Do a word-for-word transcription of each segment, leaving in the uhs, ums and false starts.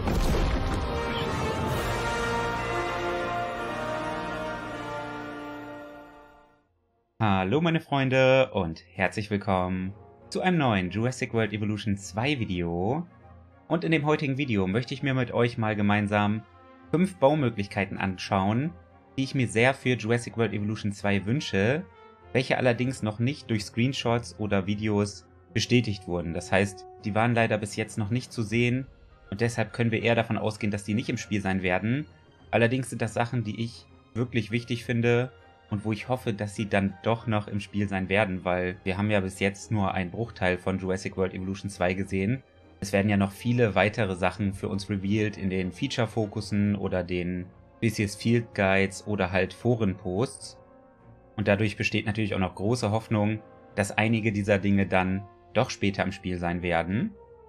Hallo meine Freunde und herzlich willkommen zu einem neuen Jurassic World Evolution zwei Video. Und in dem heutigen Video möchte ich mir mit euch mal gemeinsam fünf Baumöglichkeiten anschauen, die ich mir sehr für Jurassic World Evolution zwei wünsche, welche allerdings noch nicht durch Screenshots oder Videos bestätigt wurden. Das heißt, die waren leider bis jetzt noch nicht zu sehen und deshalb können wir eher davon ausgehen, dass die nicht im Spiel sein werden. Allerdings sind das Sachen, die ich wirklich wichtig finde und wo ich hoffe, dass sie dann doch noch im Spiel sein werden, weil wir haben ja bis jetzt nur einen Bruchteil von Jurassic World Evolution zwei gesehen. Es werden ja noch viele weitere Sachen für uns revealed in den Feature-Fokussen oder den Species Field Guides oder halt Forenposts. Und dadurch besteht natürlich auch noch große Hoffnung, dass einige dieser Dinge dann doch später im Spiel sein werden.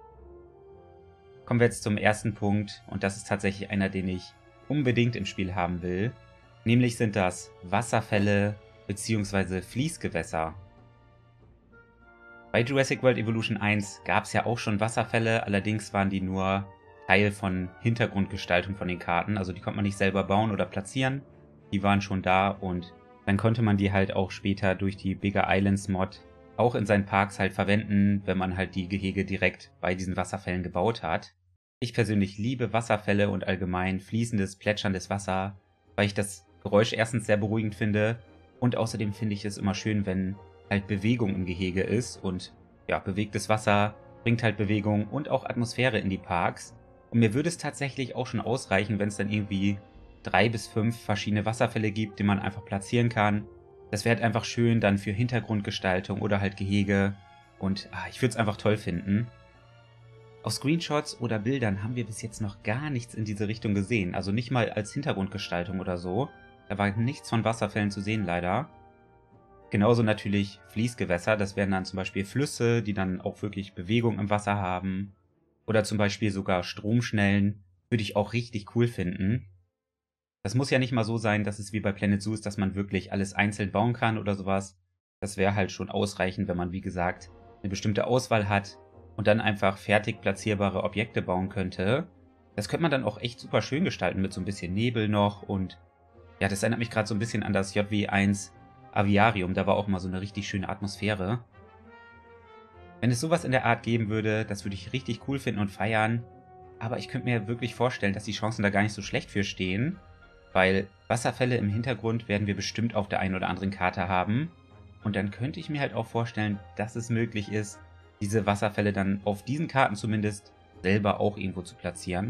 Kommen wir jetzt zum ersten Punkt und das ist tatsächlich einer, den ich unbedingt im Spiel haben will. Nämlich sind das Wasserfälle bzw. Fließgewässer. Bei Jurassic World Evolution eins gab es ja auch schon Wasserfälle, allerdings waren die nur Teil von Hintergrundgestaltung von den Karten. Also die konnte man nicht selber bauen oder platzieren, die waren schon da und dann konnte man die halt auch später durch die Bigger Islands Mod auch in seinen Parks halt verwenden, wenn man halt die Gehege direkt bei diesen Wasserfällen gebaut hat. Ich persönlich liebe Wasserfälle und allgemein fließendes, plätscherndes Wasser, weil ich das Geräusch erstens sehr beruhigend finde und außerdem finde ich es immer schön, wenn halt Bewegung im Gehege ist und ja, bewegtes Wasser bringt halt Bewegung und auch Atmosphäre in die Parks und mir würde es tatsächlich auch schon ausreichen, wenn es dann irgendwie drei bis fünf verschiedene Wasserfälle gibt, die man einfach platzieren kann. Das wäre halt einfach schön dann für Hintergrundgestaltung oder halt Gehege und ah, ich würde es einfach toll finden. Auf Screenshots oder Bildern haben wir bis jetzt noch gar nichts in diese Richtung gesehen, also nicht mal als Hintergrundgestaltung oder so. Da war nichts von Wasserfällen zu sehen, leider. Genauso natürlich Fließgewässer, das wären dann zum Beispiel Flüsse, die dann auch wirklich Bewegung im Wasser haben. Oder zum Beispiel sogar Stromschnellen, würde ich auch richtig cool finden. Das muss ja nicht mal so sein, dass es wie bei Planet Zoo ist, dass man wirklich alles einzeln bauen kann oder sowas. Das wäre halt schon ausreichend, wenn man, wie gesagt, eine bestimmte Auswahl hat und dann einfach fertig platzierbare Objekte bauen könnte. Das könnte man dann auch echt super schön gestalten mit so ein bisschen Nebel noch und ja, das erinnert mich gerade so ein bisschen an das J W eins Aviarium, da war auch mal so eine richtig schöne Atmosphäre. Wenn es sowas in der Art geben würde, das würde ich richtig cool finden und feiern, aber ich könnte mir wirklich vorstellen, dass die Chancen da gar nicht so schlecht für stehen, weil Wasserfälle im Hintergrund werden wir bestimmt auf der einen oder anderen Karte haben und dann könnte ich mir halt auch vorstellen, dass es möglich ist, diese Wasserfälle dann auf diesen Karten zumindest selber auch irgendwo zu platzieren.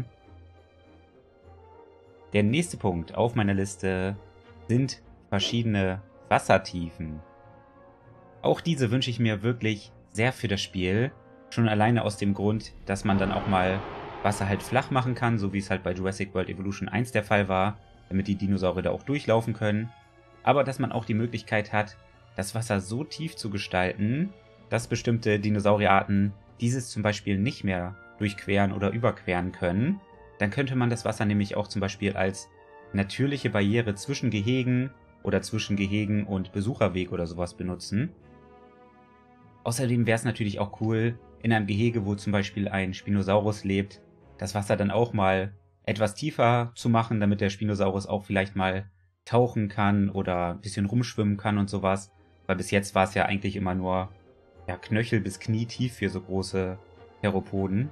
Der nächste Punkt auf meiner Liste sind verschiedene Wassertiefen. Auch diese wünsche ich mir wirklich sehr für das Spiel, schon alleine aus dem Grund, dass man dann auch mal Wasser halt flach machen kann, so wie es halt bei Jurassic World Evolution eins der Fall war, damit die Dinosaurier da auch durchlaufen können, aber dass man auch die Möglichkeit hat, das Wasser so tief zu gestalten, dass bestimmte Dinosaurierarten dieses zum Beispiel nicht mehr durchqueren oder überqueren können. Dann könnte man das Wasser nämlich auch zum Beispiel als natürliche Barriere zwischen Gehegen oder zwischen Gehegen und Besucherweg oder sowas benutzen. Außerdem wäre es natürlich auch cool, in einem Gehege, wo zum Beispiel ein Spinosaurus lebt, das Wasser dann auch mal etwas tiefer zu machen, damit der Spinosaurus auch vielleicht mal tauchen kann oder ein bisschen rumschwimmen kann und sowas. Weil bis jetzt war es ja eigentlich immer nur ja, Knöchel bis Knie tief für so große Theropoden.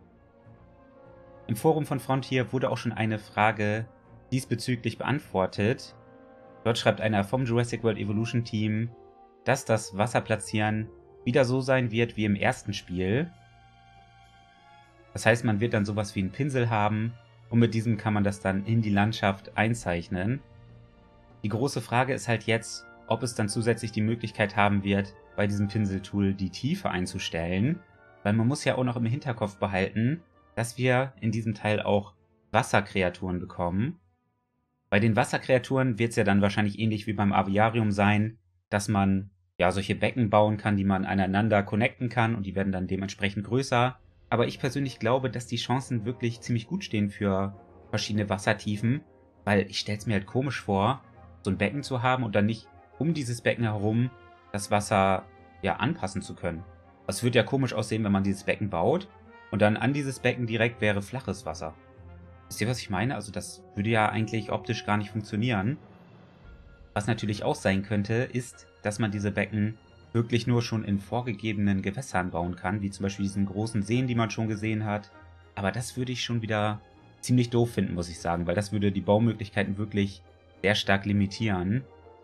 Im Forum von Frontier wurde auch schon eine Frage diesbezüglich beantwortet. Dort schreibt einer vom Jurassic World Evolution Team, dass das Wasserplatzieren wieder so sein wird wie im ersten Spiel. Das heißt, man wird dann sowas wie einen Pinsel haben und mit diesem kann man das dann in die Landschaft einzeichnen. Die große Frage ist halt jetzt, ob es dann zusätzlich die Möglichkeit haben wird, bei diesem Pinseltool die Tiefe einzustellen, weil man muss ja auch noch im Hinterkopf behalten, dass wir in diesem Teil auch Wasserkreaturen bekommen. Bei den Wasserkreaturen wird es ja dann wahrscheinlich ähnlich wie beim Aviarium sein, dass man ja solche Becken bauen kann, die man aneinander connecten kann und die werden dann dementsprechend größer. Aber ich persönlich glaube, dass die Chancen wirklich ziemlich gut stehen für verschiedene Wassertiefen, weil ich stelle es mir halt komisch vor, so ein Becken zu haben und dann nicht um dieses Becken herum das Wasser ja anpassen zu können. Es wird ja komisch aussehen, wenn man dieses Becken baut und dann an dieses Becken direkt wäre flaches Wasser. Wisst ihr, was ich meine? Also das würde ja eigentlich optisch gar nicht funktionieren. Was natürlich auch sein könnte, ist, dass man diese Becken wirklich nur schon in vorgegebenen Gewässern bauen kann, wie zum Beispiel diesen großen Seen, die man schon gesehen hat. Aber das würde ich schon wieder ziemlich doof finden, muss ich sagen, weil das würde die Baumöglichkeiten wirklich sehr stark limitieren.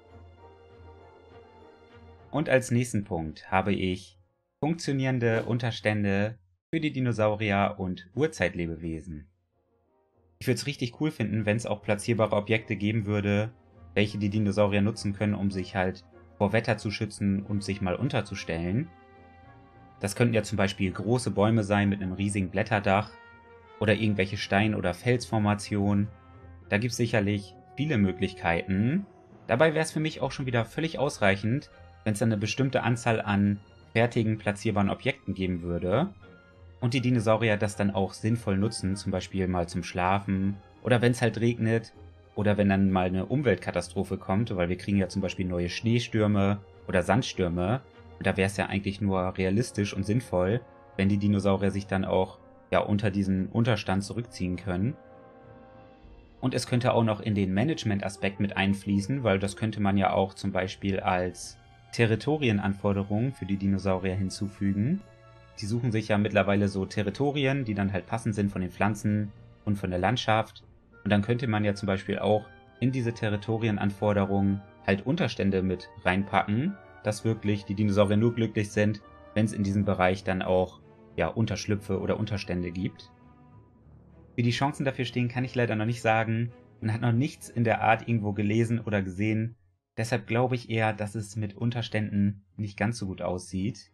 Und als nächsten Punkt habe ich funktionierende Unterstände für die Dinosaurier und Urzeitlebewesen. Ich würde es richtig cool finden, wenn es auch platzierbare Objekte geben würde, welche die Dinosaurier nutzen können, um sich halt vor Wetter zu schützen und sich mal unterzustellen. Das könnten ja zum Beispiel große Bäume sein mit einem riesigen Blätterdach oder irgendwelche Stein- oder Felsformationen. Da gibt es sicherlich viele Möglichkeiten. Dabei wäre es für mich auch schon wieder völlig ausreichend, wenn es dann eine bestimmte Anzahl an fertigen, platzierbaren Objekten geben würde und die Dinosaurier das dann auch sinnvoll nutzen, zum Beispiel mal zum Schlafen oder wenn es halt regnet oder wenn dann mal eine Umweltkatastrophe kommt, weil wir kriegen ja zum Beispiel neue Schneestürme oder Sandstürme und da wäre es ja eigentlich nur realistisch und sinnvoll, wenn die Dinosaurier sich dann auch ja unter diesen Unterstand zurückziehen können. Und es könnte auch noch in den Management-Aspekt mit einfließen, weil das könnte man ja auch zum Beispiel als Territorienanforderungen für die Dinosaurier hinzufügen. Die suchen sich ja mittlerweile so Territorien, die dann halt passend sind von den Pflanzen und von der Landschaft. Und dann könnte man ja zum Beispiel auch in diese Territorienanforderungen halt Unterstände mit reinpacken, dass wirklich die Dinosaurier nur glücklich sind, wenn es in diesem Bereich dann auch ja, Unterschlüpfe oder Unterstände gibt. Wie die Chancen dafür stehen, kann ich leider noch nicht sagen. Man hat noch nichts in der Art irgendwo gelesen oder gesehen. Deshalb glaube ich eher, dass es mit Unterständen nicht ganz so gut aussieht.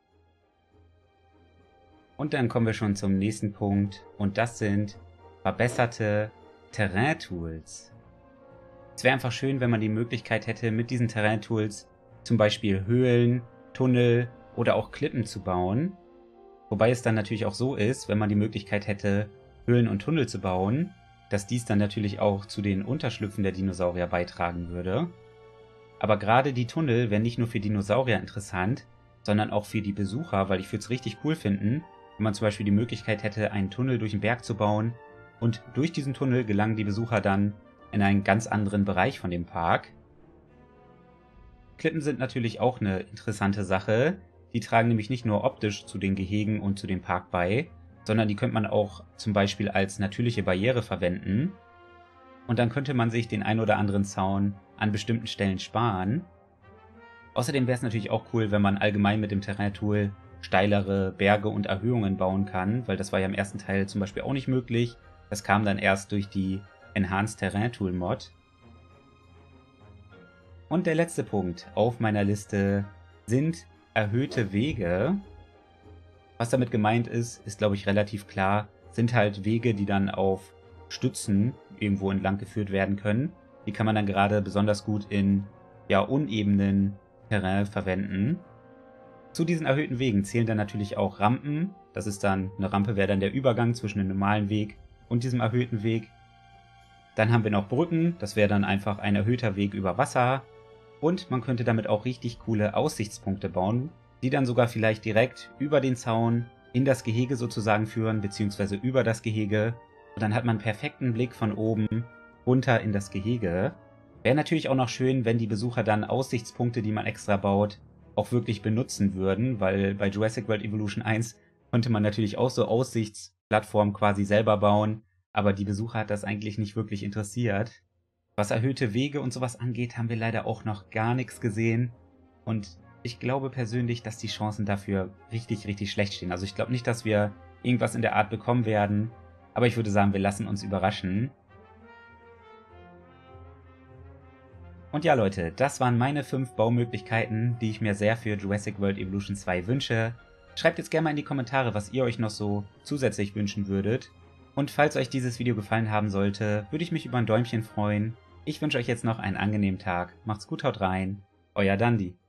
Und dann kommen wir schon zum nächsten Punkt. Und das sind verbesserte Terrain-Tools. Es wäre einfach schön, wenn man die Möglichkeit hätte, mit diesen Terrain-Tools zum Beispiel Höhlen, Tunnel oder auch Klippen zu bauen. Wobei es dann natürlich auch so ist, wenn man die Möglichkeit hätte, Höhlen und Tunnel zu bauen, dass dies dann natürlich auch zu den Unterschlüpfen der Dinosaurier beitragen würde. Aber gerade die Tunnel wären nicht nur für Dinosaurier interessant, sondern auch für die Besucher, weil ich würde es richtig cool finden, wenn man zum Beispiel die Möglichkeit hätte, einen Tunnel durch den Berg zu bauen und durch diesen Tunnel gelangen die Besucher dann in einen ganz anderen Bereich von dem Park. Klippen sind natürlich auch eine interessante Sache. Die tragen nämlich nicht nur optisch zu den Gehegen und zu dem Park bei, sondern die könnte man auch zum Beispiel als natürliche Barriere verwenden. Und dann könnte man sich den ein oder anderen Zaun an bestimmten Stellen sparen. Außerdem wäre es natürlich auch cool, wenn man allgemein mit dem Terrain-Tool steilere Berge und Erhöhungen bauen kann, weil das war ja im ersten Teil zum Beispiel auch nicht möglich. Das kam dann erst durch die Enhanced Terrain Tool Mod. Und der letzte Punkt auf meiner Liste sind erhöhte Wege. Was damit gemeint ist, ist glaube ich relativ klar, sind halt Wege, die dann auf Stützen irgendwo entlang geführt werden können. Die kann man dann gerade besonders gut in ja, unebenen Terrain verwenden. Zu diesen erhöhten Wegen zählen dann natürlich auch Rampen. Das ist dann, eine Rampe wäre dann der Übergang zwischen dem normalen Weg und diesem erhöhten Weg. Dann haben wir noch Brücken, das wäre dann einfach ein erhöhter Weg über Wasser. Und man könnte damit auch richtig coole Aussichtspunkte bauen, die dann sogar vielleicht direkt über den Zaun in das Gehege sozusagen führen, beziehungsweise über das Gehege. Und dann hat man einen perfekten Blick von oben runter in das Gehege. Wäre natürlich auch noch schön, wenn die Besucher dann Aussichtspunkte, die man extra baut, auch wirklich benutzen würden, weil bei Jurassic World Evolution eins konnte man natürlich auch so Aussichtsplattformen quasi selber bauen, aber die Besucher hat das eigentlich nicht wirklich interessiert. Was erhöhte Wege und sowas angeht, haben wir leider auch noch gar nichts gesehen und ich glaube persönlich, dass die Chancen dafür richtig, richtig schlecht stehen. Also ich glaube nicht, dass wir irgendwas in der Art bekommen werden, aber ich würde sagen, wir lassen uns überraschen. Und ja Leute, das waren meine fünf Baumöglichkeiten, die ich mir sehr für Jurassic World Evolution zwei wünsche. Schreibt jetzt gerne mal in die Kommentare, was ihr euch noch so zusätzlich wünschen würdet. Und falls euch dieses Video gefallen haben sollte, würde ich mich über ein Däumchen freuen. Ich wünsche euch jetzt noch einen angenehmen Tag. Macht's gut, haut rein. Euer Dandi.